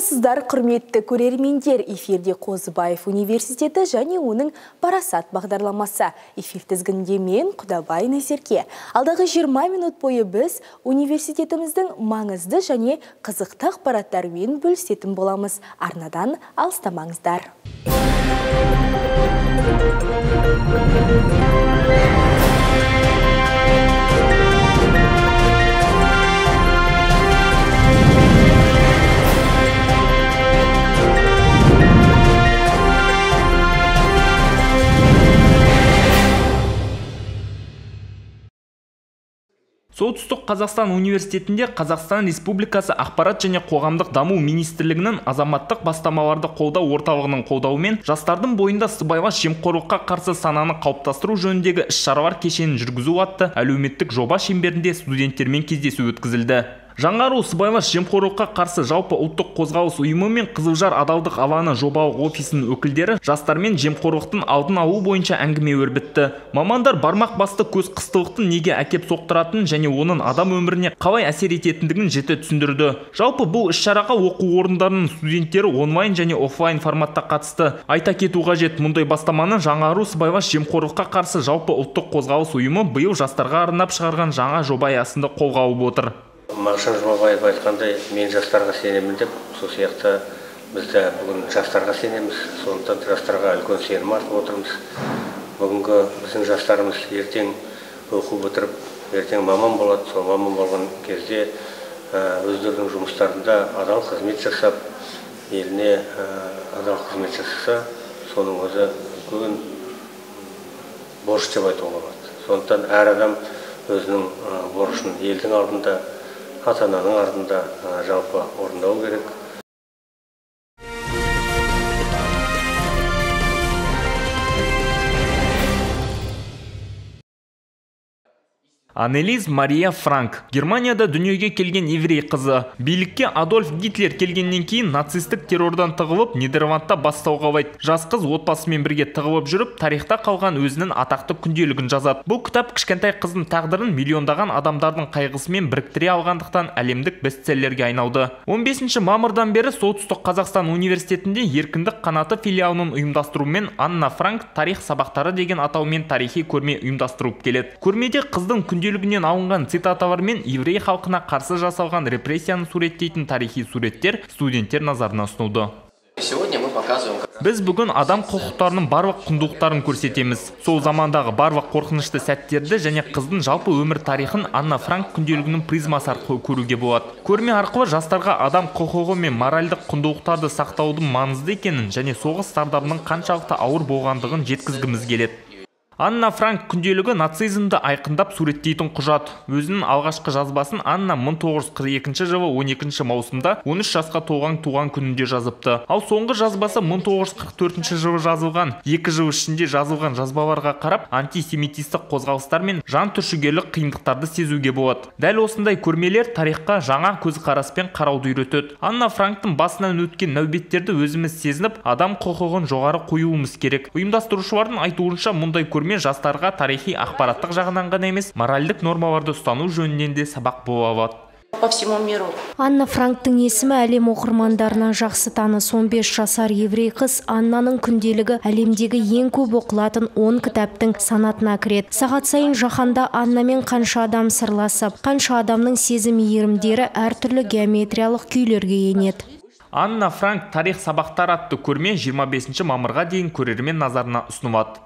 Амансыздар, құрметті көрермендер. Эфирде Қозыбаев университеті және оның Парасат бағдарламасы. Эфир тізгінінде мен Құдабай Назерке. Алдағы 20 минут бойы біз университетіміздің маңызды және қызықты ақпараттарымен бөлісетін боламыз. Арнадан алыстамаңыздар. Солтүстік Қазақстан университетінде Қазақстан Республикасы Ақпарат және қоғамдық даму министрлігінің азаматтық бастамаларды қолдау орталығының қолдауымен жастардың бойында сыбайлас жемқорлыққа қарсы сананы қалыптастыру жөніндегі іс-шаралар кешенін жүргізу атты әлеуметтік жоба шеңберінде студенттермен кездесу өткізілді. Жаңару сыбайлас жемқорлыққа қарсы жалпы ұлттық қозғалыс ұйымы мен Қызылжар адалдық алаңы жобалық офисінің өкілдері жастармен жемқорлықтың алдын алу бойынша әңгіме өрбітті. Мамандар бармақ басты көз қыстылықтың неге әкеп соқтыратынын және оның адам өміріне қалай әсер ететіндігін жіті түсіндірді. Жалпы бұл іс-шараға оқу орындарының студенттері онлайн және офлайн форматта қатысты. Айта кету қажет, мұндай бастаманы Жаңару сыбайлас жемқорлыққа қарсы жалпы ұлттық қозғалыс ұйымы биыл жастарға арнап шығарған жаңа жоба аясында қолға алып отыр. Мағжан Жұмабаев айтқандай, мен жастарға сенемін деп, сол сияқты біз де бүгін жастарға сенеміз, сондықтан жастарға үлкен сенім артып отырмыз. Бүгінгі біздің жастарымыз ертең оқу бітіріп, ертең маман болады, сол маман болған кезде өздерінің жұмыстарында адал қызмет жасап, еліне адал қызмет жасаса, соның өзі үлкен борыш деп айтуға болады. Сондықтан әр адам өзінің борышын елдің алдында, ата-ананың артында жалпы орындау керек. Аннелиз Мария Франк. Германияда дүниеге келген еврей қызы. Билікке Адольф Гитлер келгеннен кейін нацистік террордан тығылып, Нидерландта бастауға алады. Жас қыз отбасымен бірге тығылып жүріп, тарихта қалған өзінің атақты күнделігін жазады. Бұл кітап кішкентай қыздың тағдырын миллиондаған адамдардың қайғысымен біріктіре алғандықтан әлемдік бестселлерге айналды. 15 мамырдан бері Солтүстік Қазақстан университетінде Еркіндік қанаты филиалының ұйымдастыруымен Анна Франк тарих сабақтары деген атаумен тарихи көрме ұйымдастырып келеді. Көрмеде қыздың күнделігінен алынған цитаталар мен еврей халқына қарсы жасалған репрессияны суреттейтін тарихи суреттер студенттер назарына ұсынылды. Біз бүгін адам құқықтарының барлық құндылықтарын көрсетеміз. Сол замандағы барлық қорқынышты сәттерді және қыздың жалпы өмір тарихын Анна Франк күнделігінің призмасы арқылы көруге болады. Көрме арқылы жастарға адам құқығы мен моральдық құндылықтарды сақтаудың маңызды екенін және соғыс зардабының қаншалықты ауыр болғандығын жеткізгіміз келеді. Анна Франк күнделігі нацизмді айқындап суреттейтін құжат. Өзінің алғашқы жазбасын Анна 1942 жылы 12 маусымда 13 жасқа толған туған күнінде жазыпты. Ал соңғы жазбасы 1944 жылы жазылған. 2 жыл ішінде жазылған жазбаларға қарап, антисемитистік қозғалыстар мен жан түршігерлік қиындықтарды сезуге болады. Дәл осындай көрмелер тарихқа жаңа көзқараспен қарауды үйретеді. Анна Франктың басынан өткен нәубеттерді өзіміз сезініп, адам құқығын жоғары қоюымыз керек. Ұйымдастырушылардың айтуынша, мұндай көрме жастарға тарихи ақпараттық жағынан ғана емес, моральдік нормаларды ұстану жөнінен де сабақ бола алады. По всему миру. Анна Франктың есімі әлем оқырмандарына жақсы таныс. 15 жасар еврей қыз Аннаның күнделігі әлемдегі ең көп оқылатын 10 кітаптың санатына кіреді. Сағат сайын жаһанда Аннамен қанша адам сырласып, қанша адамның сезім иірімдері әртүрлі геометриялық күйлерге енеді. Анна Франк тарих сабақтар атты көрме 25 мамырға дейін көрермен назарына ұсынылады.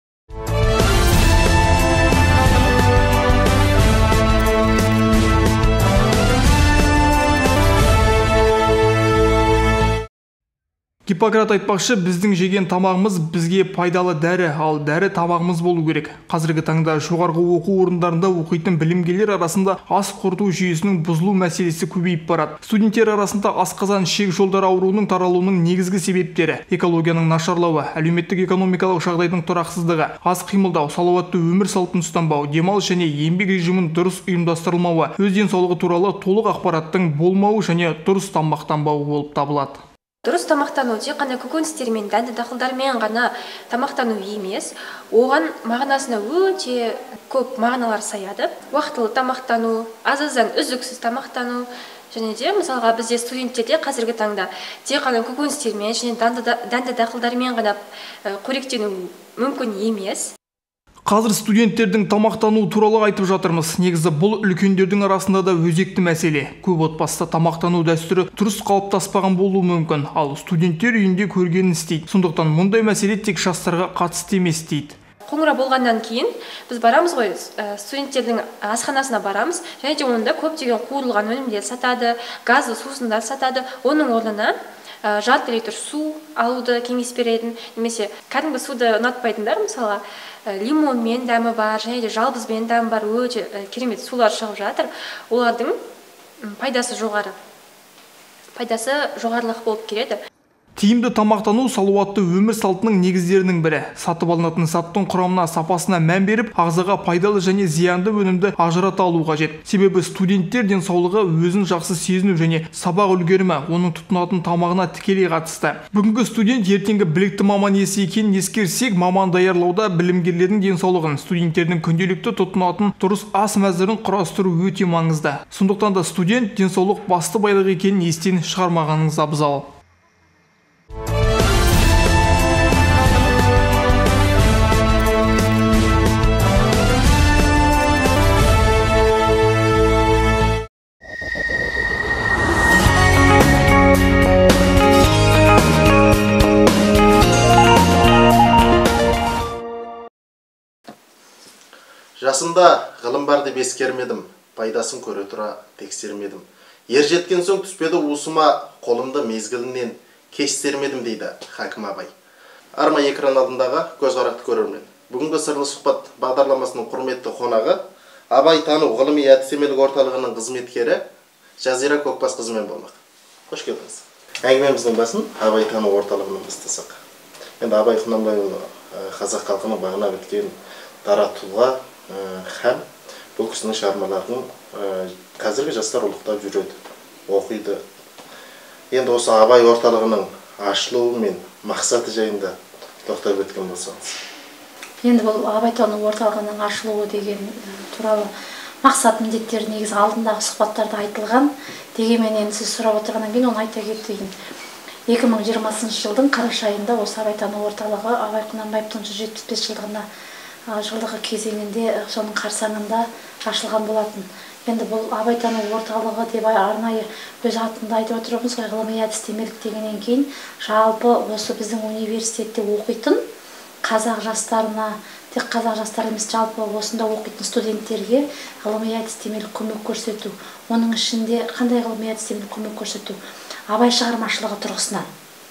Гиппократ айтпақшы, біздің жеген тамағымыз бізге пайдалы дәрі, ал дәрі тамағымыз болу керек. Қазіргі таңда жоғарғы оқу орындарында оқитын білімгерлер арасында ас қорыту жүйесінің бұзылу мәселесі көбейіп барады. Студенттер арасында асқазан ішек жолдары ауруының таралуының негізгі себептері: экологияның нашарлауы, әлеуметтік экономикалық жағдайдың тұрақсыздығы, аз қимылдау, салауатты өмір салтын ұстанбау, демалыс және еңбек режимін дұрыс ұйымдастырылмауы, өз денсаулығы туралы толық ақпараттың болмауы және дұрыс тамақтанбауы болып табылады. Дұрыс тамақтану тек қана көкөністермен, дәнді дақылдармен ғана тамақтану емес, оған мағынасына өте көп мағыналар саяды. Уақытылы тамақтану, азаздан үздіксіз тамақтану, және де мысалға бізде студенттерде қазіргі таңда тек қана көкөністермен және дәнді дақылдармен ғана қоректену мүмкін емес. Қазір студенттердің тамақтану туралы айтып жатырмыз. Негізі бұл үлкендердің арасында да өзекті мәселе. Көп отбасыда тамақтану дәстүрі дұрыс қалыптаспаған болуы мүмкін, ал студенттер үйінде көргенін істейді. Сондықтан мұндай мәселе тек жастарға қатысты емес дейді. Қоңырау болғаннан кейін біз барамыз ғой, студенттердің асханасына барамыз, және де онда көптеген қуырылған өнімдер сатады, газды сусындар сатады. Оның орнына жарты литр су алуды кеңес беретін, немесе кәдімгі суды ұнатпайтындар, мысалға лимонмен дәмі бар, және де жалбызбен дәмі бар, өте керемет сулар шығып жатыр. Олардың пайдасы жоғарылық болып келеді. Тиімді тамақтану салауатты өмір салтының негіздерінің бірі. Сатып алынатын заттың құрамына, сапасына мән беріп, ағзаға пайдалы және зиянды өнімді ажырата алу қажет. Себебі студенттер денсаулығы өзін жақсы сезіну және сабақ үлгерімі оның тұтынатын тамағына тікелей қатысты. Бүгінгі студент ертеңгі білікті маман иесі екенін ескерсек, маман даярлауда білімгерлердің денсаулығын, студенттердің күнделікті тұтынатын дұрыс ас мәзірін құрастыру өте маңызды. Сондықтан да студент денсаулық басты байлық екенін естен шығармағаныңыз абзал. Жасымда ғылым бар деп ескермедім, пайдасын көре тұра тексермедім. Ер жеткен соң түспеді уысыма, қолымды мезгілінен кеш сермедім дейді Хакім Абай. Арма экран алдындағы көзқарақты көрермен. Бүгінгі сырлы сұхбат бағдарламасының құрметті қонағы Абай тану ғылыми әдістемелік орталығының қызметкері Жазира Көкбас қызымен болмақ. Қош келдіңіз. Әңгімеміздің басын Абай тану орталығынан бастасақ. Енді Абай Құнанбайұлы қазақ халқының бағына біткен дара тұлға һәм бұл кісінің шығармаларын қазіргі жастар ұлықтап жүреді, оқиды. Енді осы Абай орталығының ашылуы мен мақсаты жайында тоқтап өткен болсаңыз. Енді бұл Абайтану орталығының ашылуы деген туралы мақсат міндеттері негізі алдындағы сұхбаттарда айтылған. Дегенмен енді сіз сұрап отырғаннан кейін оны айта кетейін. 2020 жылдың қараша айында осы Абайтану орталығы Абай Құнанбаевтың 175 жылдығына жылдығы кезеңінде соның қарсаңында ашылған болатын. Енді бұл Абайтану орталығы деп арнайы өз атында айтып отырмыз ғой, ғылыми әдістемелік дегеннен кейін жалпы осы біздің университетте оқитын қазақ жастарына, тек қазақ жастар емес, жалпы осында оқитын студенттерге ғылыми әдістемелік көмек көрсету. Оның ішінде қандай ғылыми әдістемелік көмек көрсету? Абай шығармашылығы тұрғысынан.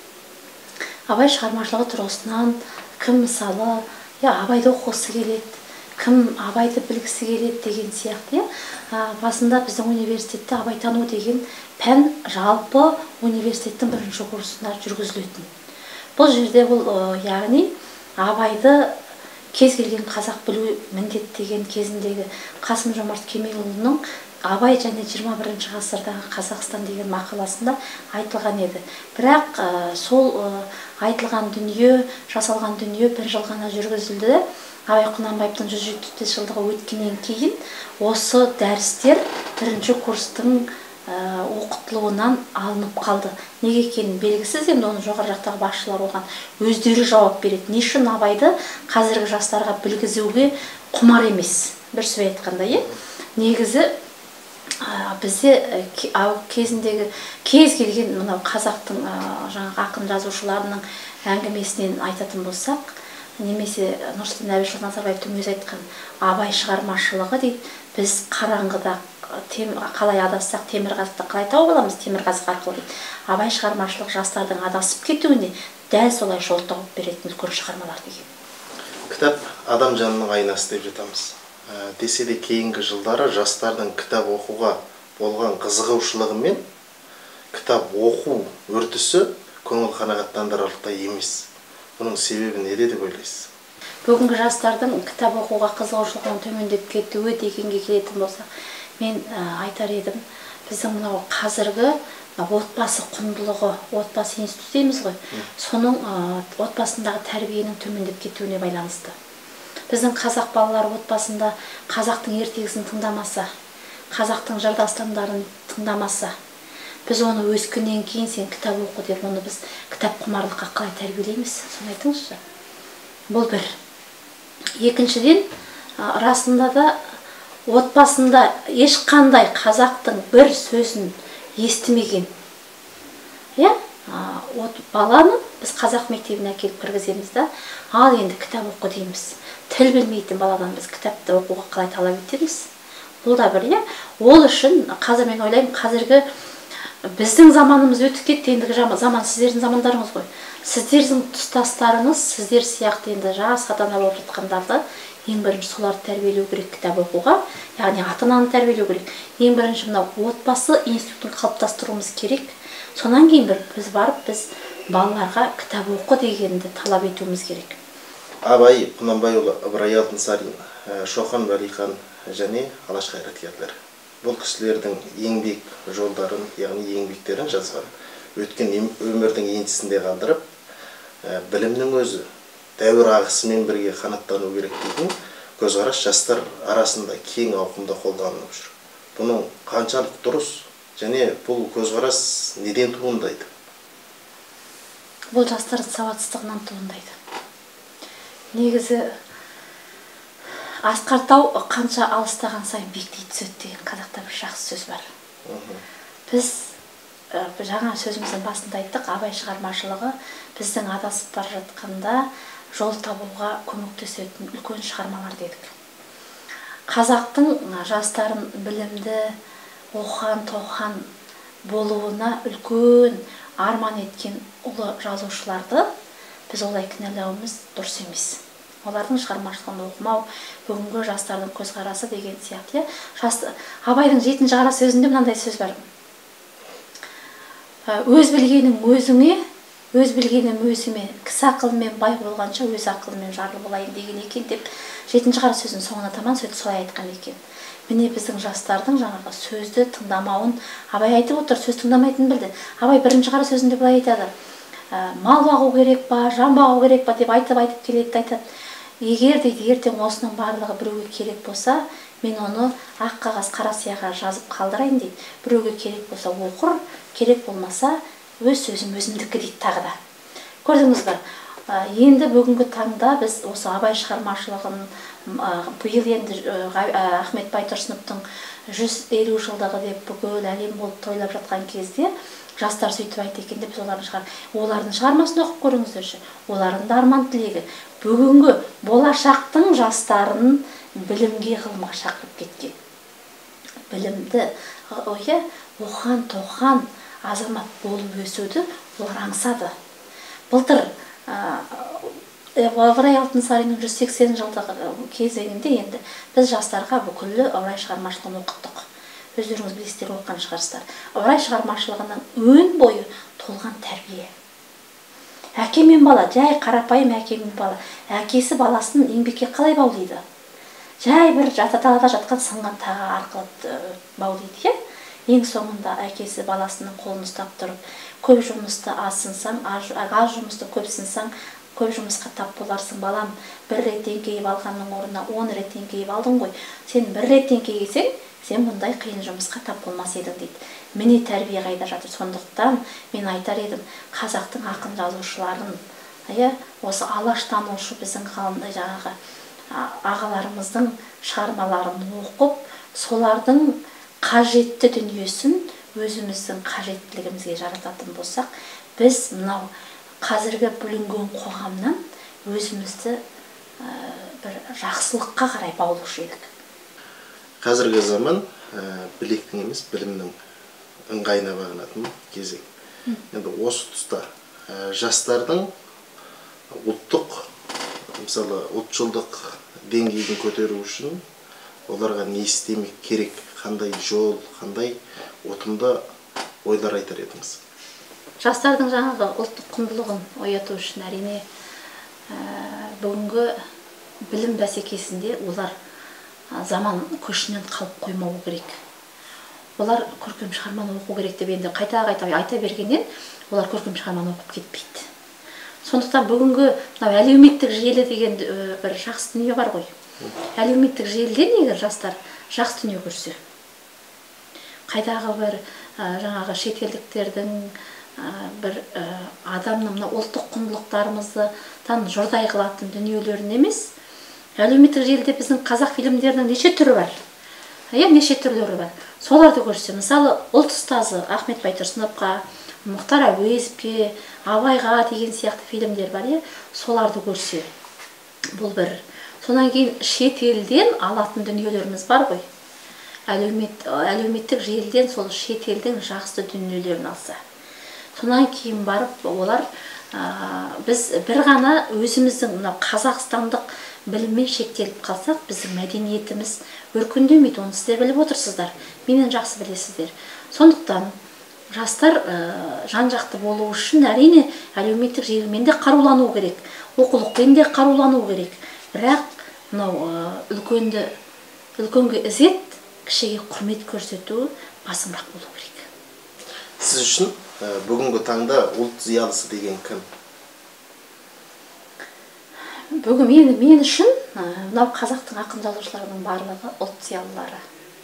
Абай шығармашылығы тұрғысынан кім мысалы Абайды оқығысы келеді, кім Абайды білгісі келеді деген сияқты. Басында біздің университетте Абайтану деген пән жалпы университеттің бірінші курсында жүргізілетін. Бұл жерде яғни Абайды кез келген қазақ білу міндет деген кезіндегі Қасым-Жомарт Кемелұлының Абай және 21 ғасырдағы Қазақстан деген мақаласында айтылған еді. Бірақ сол айтылған дүние, жасалған дүние бір жыл ғана жүргізілді. Абай Құнанбаевтың 175 жылдығы өткеннен кейін осы дәрістер бірінші курстың оқытылуынан алынып қалды. Неге екені белгісіз, енді оны жоғары жақтағы басшылар оған өздері жауап береді. Не үшін Абайды қазіргі жастарға білгізуге құмар емес? Бір сөз айтқанда, негізі бізде кезіндегі кез келген мынау қазақтың жаңағы ақын жазушыларының әңгімесінен айтатын болсақ, немесе Нұрсұлтан Әбішұлы Назарбаевтың өзі айтқан Абай шығармашылығы дейді, біз қараңғыда қалай адассақ темірқазықта қалай тауып аламыз, темірқазық арқылы дейді. Абай шығармашылық жастардың адасып кетуіне дәл солай жол тауып беретін үлкен шығармалар деген. Кітап адам жанының айнасы деп жатамыз. Десе де кейінгі жылдары жастардың кітап оқуға болған қызығушылығы мен кітап оқу үрдісі көңіл қанағаттандырарлықтай емес. Бұның себебі неде деп ойлайсыз? Бүгінгі жастардың кітап оқуға қызығушылығының төмендеп кетуі дегенге келетін болса, мен айтар едім, біздің мынау қазіргі отбасы құндылығы, отбасы институты дейміз ғой, соның отбасындағы тәрбиенің төмендеп кетуіне байланысты. Біздің қазақ балалары отбасында қазақтың ертегісін тыңдамаса, қазақтың жыр дастандарын тыңдамаса, біз оны өскеннен кейін сен кітап оқы деп, оны біз кітап құмарлыққа қалай тәрбиелейміз, соны айтыңызшы. Бұл бір. Екіншіден, расында да отбасында ешқандай қазақтың бір сөзін естімеген. Баланы біз қазақ мектебіне әкеліп кіргіземіз да, ал енді кітап оқы дейміз. Тіл білмейтін баладан біз кітапты оқуға қалай талап етеміз? Бұл да бір, ол үшін қазір мен ойлаймын, қазіргі біздің заманымыз өтіп кетті, ендігі заман сіздердің замандарыңыз ғой. Сіздердің тұстастарыңыз, сіздер сияқты енді жас ата-ана болып жатқандарды ең бірінші соларды тәрбиелеу керек кітап оқуға, яғни ата-ананы тәрбиелеу керек. Ең бірінші мынау отбасы институтын қалыптастыруымыз керек. Сонан кейін біз барып, біз балаларға кітап оқы дегенді талап етуіміз керек. Абай Құнанбайұлы, Ыбырай Алтынсарин, Шоқан Уәлихан және Алаш қайраткерлер. Бұл кісілердің еңбек жолдарын, яғни еңбектерін жазған, өткен өмірдің еншісінде қалдырып, білімнің өзі дәуір ағысымен бірге қанаттану керек дейтін көзқарас жастар арасында кең ауқымда қолданылып жүр. Бұның қаншалық дұрыс және бұл көзқарас неден туындайды? Бұл жастардың сауатсыздығынан туындайды. Негізі асқар тау қанша алыстаған сайын биіктей түседі деген қазақта бір жақсы сөз бар. Біз жаңа сөзіміздің басында айттық, абай шығармашылығы біздің адасып бара жатқанда жол табуға көмектесетін үлкен шығармалар дедік. Қазақтың жастарын білімді, оқыған, тоқыған болуына үлкен арман еткен ұлы жазушыларды біз олай кінәлауымыз дұрыс емес. Олардың шығармашылығын оқымау, бүгінгі жастардың көзқарасы деген сияқты. Абайдың 7-ші қара сөзінде мынандай сөз бар. Өз білгенім өзіңе, өз білгенім өзіме, кісі ақылымен бай болғанша өз ақылымен жарлы болайын деген екен деп 7-ші қара сөзінің соңына таман солай айтқан екен. Міне біздің жастардың жаңағы сөзді тыңдамауын Абай айтып отыр, сөз тыңдамайтынын білді. Абай 1-ші қара сөзінде былай айтады. Мал бағу керек па, жан бағу керек па деп айтып келеді, айтады. Егер дейді, ертең осының барлығы біреуге керек болса, мен оны ақ қағаз қара сияға жазып қалдырайын дейді. Біреуге керек болса оқыр, керек болмаса өз сөзім өзімдікі дейді тағы да. Көрдіңіз бе? Енді бүгінгі таңда біз осы Абай шығармашылығын биыл енді Ахмет Байтұрсыновтың 150 жылдығы деп бүкіл әлем болып тойлап жатқан кезде жастар сөйтіп айтты екен деп біз олардың шығармасын оқып көріңіздерші. Олардың да арман тілегі бүгінгі болашақтың жастарын білімге, ғылымға шақырып кеткен. Білімді, оқыған, тоқыған азамат болып өсуді олар аңсады. Былтыр Ыбырай Алтынсариннің 180 жылдығы кезеңінде енді біз жастарға бүкілі Ыбырай шығармашылығын оқыттық. Өздеріңіз білесіздер, оқыған шығарсыздар. Ыбырай шығармашылығының өн бойы толған тәрбие. Әке мен бала, жай қарапайым әке мен бала. Әкесі баласын еңбекке қалай баулайды? Жай бір жататалада жатқан сынған тағы арқылы баулайды. Ең соңында әкесі баласының қолын ұстап тұрып, көп жұмысты аз сынсаң, аз жұмысты көп сынсаң, көп жұмысқа тап боларсың балам. Бір рет еңкейіп алғанның орнына 10 рет еңкейіп алдың ғой. Сен бір рет еңкейсең, сен мұндай қиын жұмысқа тап болмас едің дейді. Міне тәрбие қайда жатыр. Сондықтан мен айтар едім, қазақтың ақын жазушыларын, осы алаштанушы біздің жаңағы ағаларымыздың шығармаларын оқып, солардың қажетті дүниесін өзіміздің қажеттілігімізге жарататын болсақ, біз мынау қазіргі бүлінген қоғамнан өзімізді бір жақсылыққа қарай баулушы едік. Қазіргі заман білектің емес, білімнің ыңғайына бағынатын кезең. Енді осы тұста жастардың ұлттық, мысалы ұлтшылдық деңгейін көтеру үшін оларға не істемек керек, қандай жол, қандай отымды ойлар айтар едіңіз? Жастардың жаңағы ұлттық құндылығын ояту үшін әрине бүгінгі білім бәсекесінде олар заман көшінен қалып қоймауы керек. Олар көркем шығарманы оқу керек деп енді қайта айта бергеннен олар көркем шығарманы оқып кетпейді. Сондықтан бүгінгі әлеуметтік желі деген бір жақсы дүние бар ғой. Әлеуметтік желіден егер жастар жақсы дүние көрсе, қайдағы бір жаңағы шетелдіктердің бір адамның мына ұлттық құндылықтарымыздан жұрдай қылатын дүниелерін емес, әлеуметтік желіде біздің қазақ фильмдерінің неше түрі бар. Неше түрлері бар. Соларды көрсе, мысалы, ұлт ұстазы Ахмет Байтұрсыновқа, Мұхтар Әуезовке, Абайға деген сияқты фильмдер бар, соларды көрсе. Бұл бір. Сонан кейін шетелден алатын дүниелеріміз бар ғой. Әлеуметтік желіден сол шетелдің жақсы дүниелерін алса. Сонан кейін барып, олар біз бір ғана өзіміздің қазақстандық біліммен шектеліп қалсақ, біздің мәдениетіміз өркендемейді, оны сіздер біліп отырсыздар. Менен жақсы білесіздер. Сондықтан жастар жан-жақты болу үшін әрине әлеуметтік желімен де қарулану керек, оқулықпен де қарулану керек. Бірақ мынау үлкенге ізет, кішіге құрмет көрсету басымырақ болу керек. Сіз үшін бүгінгі таңда ұлт зиялысы деген кім? Бүгін мен үшін мынау қазақтың ақын жазушыларының барлығы ұлт зиялылары.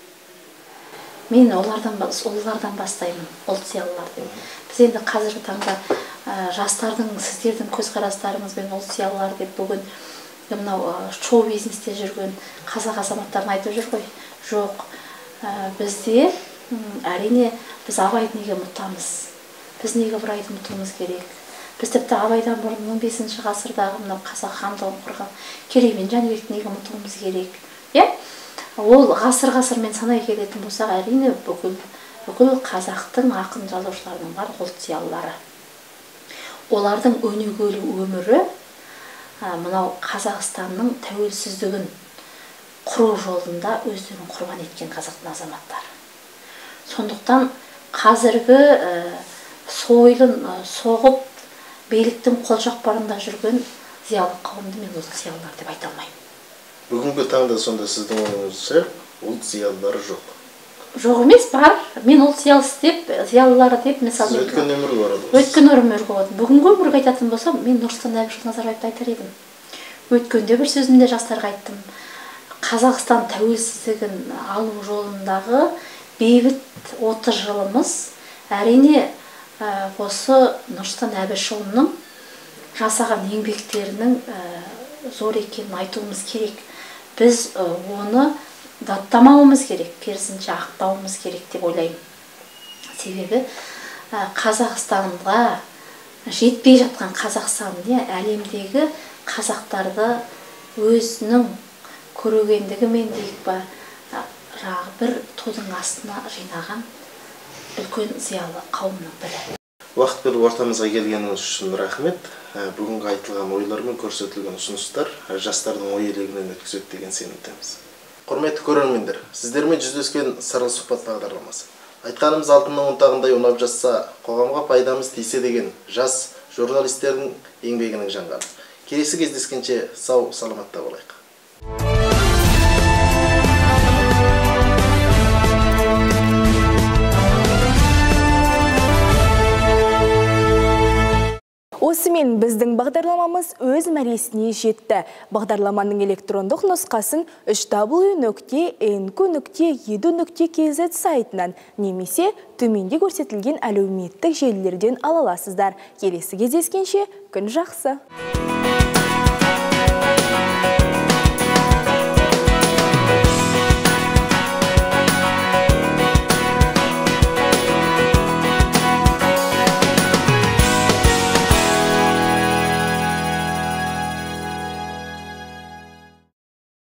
Мен олардан бастаймын, ұлт зиялылар деп. Біз енді қазіргі таңда жастардың, сіздердің көзқарастарыңызбен ұлт зиялылар деп бүгін мынау шоу бизнесте жүрген қазақ азаматтарын айтып жүр ғой. Жоқ, бізде әрине біз Абайды неге ұмытамыз? Біз неге Ыбырайды ұмытуымыз керек? Біз тіпті Абайдан бұрын 15 ғасырдағы мынау қазақ хандығын құрған Керей мен Жәнібекті неге ұмытуымыз керек? Ол ғасыр-ғасырмен санай келетін болсақ, әрине бүкіл қазақтың ақын жазушыларының бар ұлт зиялылары. Олардың өнегелі өмірі мынау Қазақстанның тәуелсіздігін құру жолында өздерін құрбан еткен қазақтың азаматтары. Сондықтан қазіргі сойылын соғып биліктің қолшақпарында жүрген зиялы қауымды мен ұлт зиялылар деп айта алмаймын. Бүгінгі таңда сонда сіздің ойыңызша ұлт зиялылары жоқ? Жоқ емес, бар. Мен ұлт зиялылары деп мысалы өткен өмір бар. Өткен өмір бар. Бүгінгі өмірге айтатын болсам, мен Нұрсұлтан Әбішұлы Назарбаевты айтар едім. Өткенде бір сөзімде жастарға айттым. Қазақстан тәуелсіздігін алу жолындағы бейбіт 30 жылымыз әрине осы Нұрсұлтан Әбішұлының жасаған еңбектерінің зор екенін айтуымыз керек. Біз оны даттамауымыз керек, керісінше ақтауымыз керек деп ойлаймын. Себебі Қазақстанға жетпей жатқан Қазақстан әлемдегі қазақтарды өзінің көрегендігімен дейік ба, бір тудың астына жинаған үлкен зиялы қауымның бірі. Уақыт бөліп ортамызға келгеніңіз үшін рахмет. Бүгінгі айтылған ойлар мен көрсетілген ұсыныстар жастардың ой елегінен өткізеді деген сенімдеміз. Құрметті көрермендер, сіздермен жүздескен сырлы сұхбат бағдарламасы. Айтқанымыз алтынның ұнтағындай ұнап жатса, қоғамға пайдамыз тисе деген жас журналистердің еңбегінің жаңғаны. Келесі кездескенше сау саламатта болайық. Осымен біздің бағдарламамыз өз мәресіне жетті. Бағдарламаның электрондық нұсқасын www.nq.edu.kz сайтынан немесе төменде көрсетілген әлеуметтік желілерден ала аласыздар. Келесі кездескенше күн жақсы.